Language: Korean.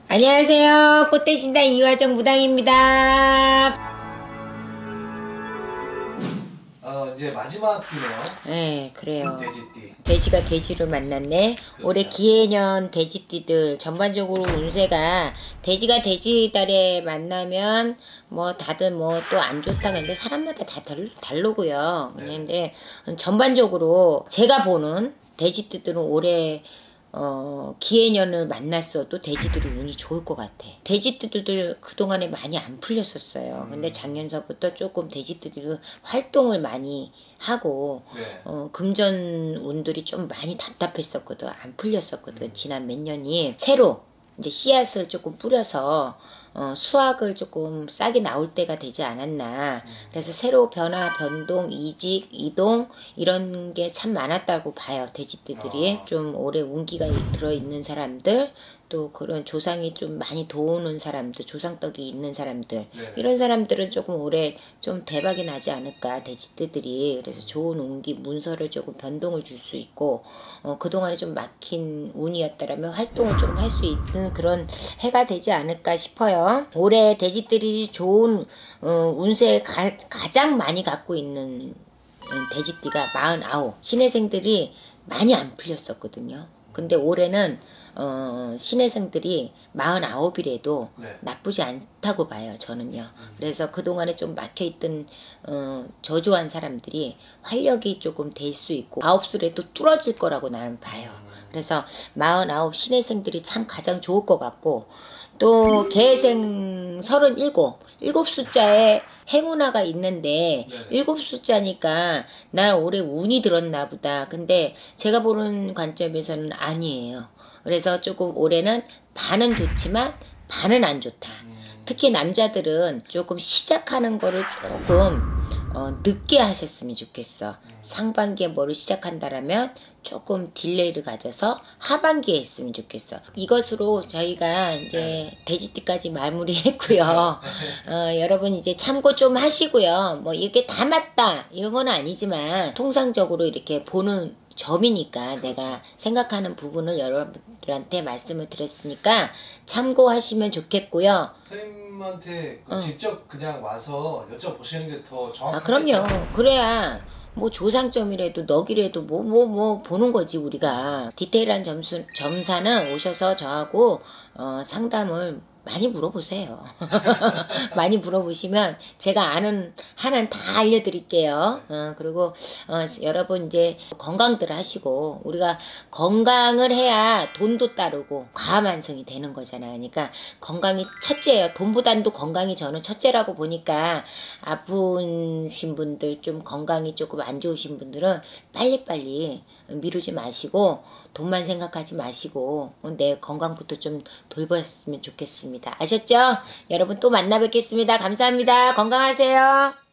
안녕하세요. 꽃대신당 이화정 무당입니다. 이제 마지막 띠네요. 네, 그래요. 돼지띠. 돼지가 돼지를 만났네. 그렇죠. 올해 기해년 돼지띠들 전반적으로 운세가 돼지가 돼지달에 만나면 뭐 다들 뭐 또 안 좋다 근데 사람마다 다 다르고요. 네. 근데 전반적으로 제가 보는 돼지띠들은 올해 기해년을 만났어도 돼지들은 운이 좋을 것 같아. 돼지띠들 그동안에 많이 안 풀렸었어요. 근데 작년서부터 조금 돼지띠들은 활동을 많이 하고 네. 금전 운들이 좀 많이 답답했었거든. 안 풀렸었거든. 지난 몇 년이 새로 이제 씨앗을 조금 뿌려서 수확을 조금 싹이 나올 때가 되지 않았나. 그래서 새로 변화, 변동, 이직, 이동 이런 게 참 많았다고 봐요. 돼지띠들이 좀 올해 운기가 들어있는 사람들, 또 그런 조상이 좀 많이 도우는 사람들, 조상떡이 있는 사람들, 네. 이런 사람들은 조금 올해 좀 대박이 나지 않을까, 돼지띠들이. 그래서 좋은 운기, 문서를 조금 변동을 줄 수 있고, 그동안에 좀 막힌 운이었다라면 활동을 조금 할 수 있는 그런 해가 되지 않을까 싶어요. 올해 돼지띠들이 좋은 운세 가장 많이 갖고 있는 돼지띠가 49. 신혜생들이 많이 안 풀렸었거든요. 근데 올해는 신혜생들이 49이라도 네. 나쁘지 않다고 봐요. 저는요. 그래서 그동안에 좀 막혀있던 저조한 사람들이 활력이 조금 될 수 있고 9수라도 뚫어질 거라고 나는 봐요. 그래서 49 신혜생들이 참 가장 좋을 것 같고, 또 개생 37 일곱 숫자에 행운아가 있는데 네네. 일곱 숫자니까 난 올해 운이 들었나 보다. 근데 제가 보는 관점에서는 아니에요. 그래서 조금 올해는 반은 좋지만 반은 안 좋다. 특히 남자들은 조금 시작하는 거를 조금 늦게 하셨으면 좋겠어. 상반기에 뭐를 시작한다라면 조금 딜레이를 가져서 하반기에 했으면 좋겠어. 이것으로 저희가 이제 돼지띠까지 마무리했고요. 여러분 이제 참고 좀 하시고요. 뭐 이게 다 맞다 이런 건 아니지만 통상적으로 이렇게 보는 점이니까 내가 생각하는 부분을 여러분들한테 말씀을 드렸으니까 참고하시면 좋겠고요. 선생님한테 직접 그냥 와서 여쭤보시는 게 더 아, 정확하겠죠? 그럼요. 그래야 뭐 조상점이라도 너기라도 뭐 보는 거지 우리가. 디테일한 점사는 오셔서 저하고 상담을 많이 물어보세요. 많이 물어보시면 제가 아는 한은 다 알려드릴게요. 그리고 여러분 이제 건강들 하시고, 우리가 건강을 해야 돈도 따르고 과만성이 되는 거잖아요. 그러니까 건강이 첫째예요. 돈보단도 건강이 저는 첫째라고 보니까 아프신 분들, 좀 건강이 조금 안 좋으신 분들은 빨리빨리 미루지 마시고 돈만 생각하지 마시고 내 건강부터 좀 돌보았으면 좋겠습니다. 아셨죠? 여러분 또 만나 뵙겠습니다. 감사합니다. 건강하세요.